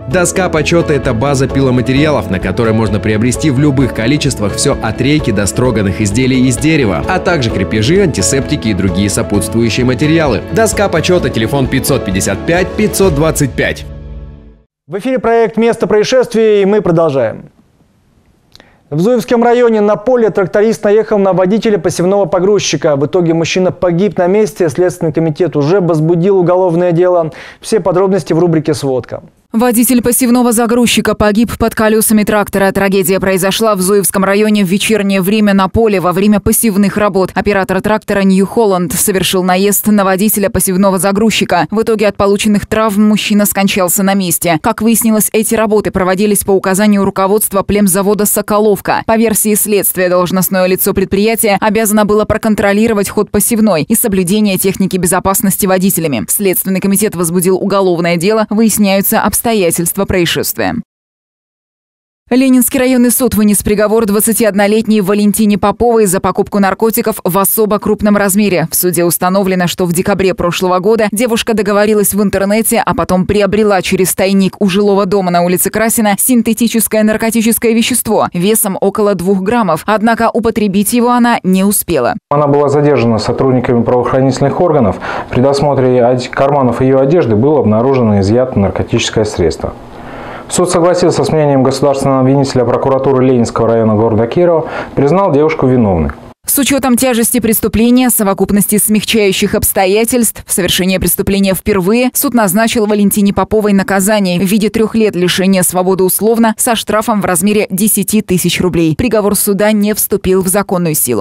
Доска почета – это база пиломатериалов, на которой можно приобрести в любых количествах все от рейки до строганных изделий из дерева, а также крепежи, антисептики и другие сопутствующие материалы. Доска почета, телефон 555-525. В эфире проект «Место происшествия», и мы продолжаем. В Зуевском районе на поле тракторист наехал на водителя посевного погрузчика. В итоге мужчина погиб на месте. Следственный комитет уже возбудил уголовное дело. Все подробности в рубрике «Сводка». Водитель посевного загрузчика погиб под колесами трактора. Трагедия произошла в Зуевском районе в вечернее время на поле во время посевных работ. Оператор трактора New Holland совершил наезд на водителя посевного загрузчика. В итоге от полученных травм мужчина скончался на месте. Как выяснилось, эти работы проводились по указанию руководства племзавода «Соколовка». По версии следствия, должностное лицо предприятия обязано было проконтролировать ход посевной и соблюдение техники безопасности водителями. Следственный комитет возбудил уголовное дело. Выясняются обстоятельства происшествия. Ленинский районный суд вынес приговор 21-летней Валентине Поповой за покупку наркотиков в особо крупном размере. В суде установлено, что в декабре прошлого года девушка договорилась в интернете, а потом приобрела через тайник у жилого дома на улице Красина синтетическое наркотическое вещество весом около 2 граммов. Однако употребить его она не успела. Она была задержана сотрудниками правоохранительных органов. При досмотре карманов ее одежды было обнаружено изъято наркотическое средство. Суд согласился с мнением государственного обвинителя прокуратуры Ленинского района города Кирова, признал девушку виновной. С учетом тяжести преступления, совокупности смягчающих обстоятельств, в совершении преступления впервые, суд назначил Валентине Поповой наказание в виде 3 лет лишения свободы условно со штрафом в размере 10 тысяч рублей. Приговор суда не вступил в законную силу.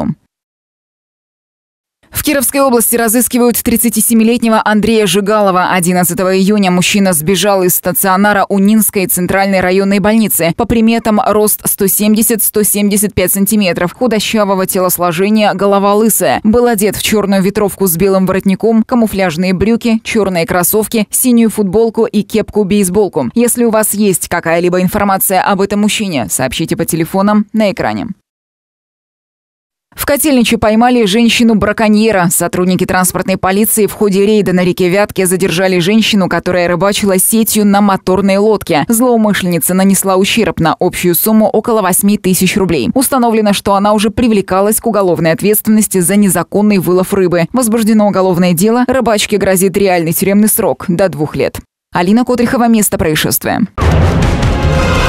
В Кировской области разыскивают 37-летнего Андрея Жигалова. 11 июня мужчина сбежал из стационара Унинской центральной районной больницы. По приметам, рост 170-175 сантиметров, худощавого телосложения, голова лысая. Был одет в черную ветровку с белым воротником, камуфляжные брюки, черные кроссовки, синюю футболку и кепку-бейсболку. Если у вас есть какая-либо информация об этом мужчине, сообщите по телефонам на экране. В Котельниче поймали женщину-браконьера. Сотрудники транспортной полиции в ходе рейда на реке Вятке задержали женщину, которая рыбачила сетью на моторной лодке. Злоумышленница нанесла ущерб на общую сумму около 8 тысяч рублей. Установлено, что она уже привлекалась к уголовной ответственности за незаконный вылов рыбы. Возбуждено уголовное дело. Рыбачке грозит реальный тюремный срок до 2 лет. Алина Котрихова, место происшествия.